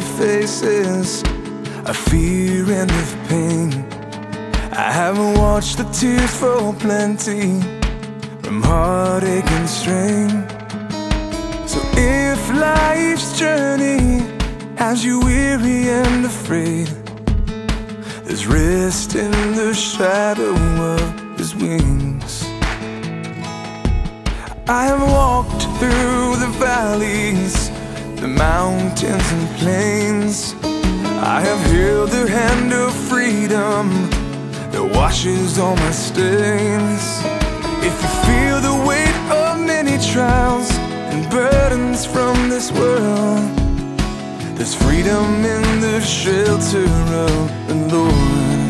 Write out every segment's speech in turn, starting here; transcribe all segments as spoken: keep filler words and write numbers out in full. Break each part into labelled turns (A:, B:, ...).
A: faces of fear and of pain. I haven't watched the tears fall plenty from heartache and strain. So if life's journey has you weary and afraid, there's rest in the shadow of His wings. I have walked through the valleys, the mountains and plains. I have held the hand of freedom that washes all my stains. If you feel the weight of many trials and burdens from this world, there's freedom in the shelter of the Lord.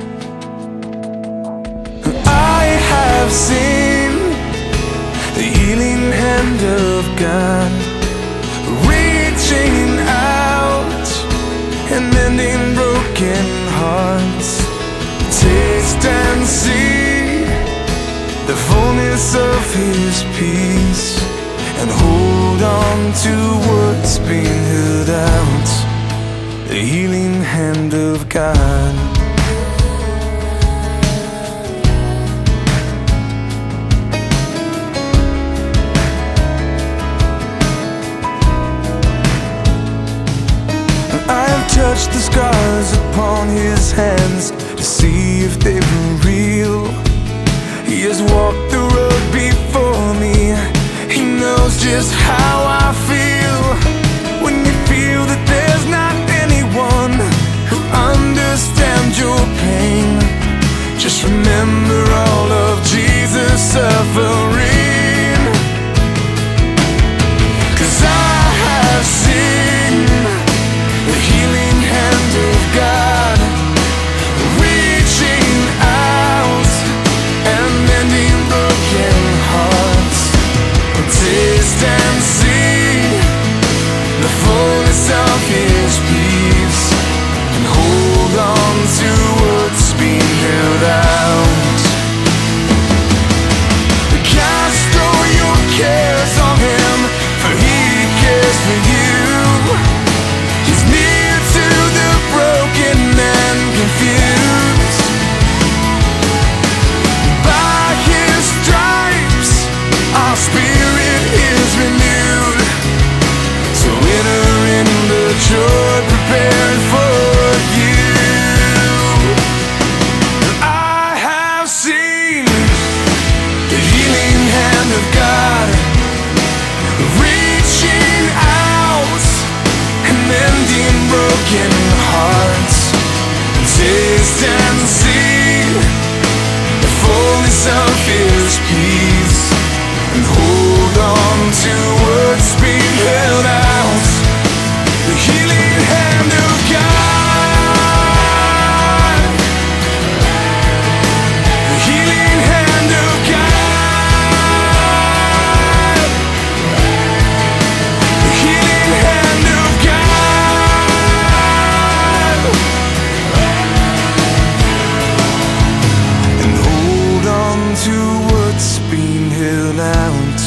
A: I have seen the healing hand of God reaching out and mending broken hearts. Taste and see the fullness of His peace, and hold on to what's been held out. The healing hand of God. I have touched the scars upon His hands to see if they were real. He has walked the road before me. He knows just how I feel. When you feel that there's not anyone who understands your pain, just remember all of Jesus' suffering. 'Cause I have seen the healing hand of God reaching out and mending broken hearts. Taste and see the fullness of His peace, and hold on to what's been held out. Cast all your cares on Him, for He cares for you. He's near to the broken and confused. By His stripes our spirit is renewed. So enter in the joy prepared for you. I have seen the healing hand of God reaching out and mending broken hearts. Taste and see the fullness of His peace, and hold on to what's being held out. The healing hand of God. The healing hand of God. The healing hand of God. And hold on to what's being held out.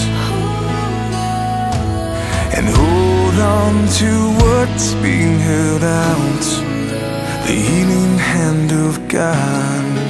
A: And hold on to what's being held out. The healing hand of God.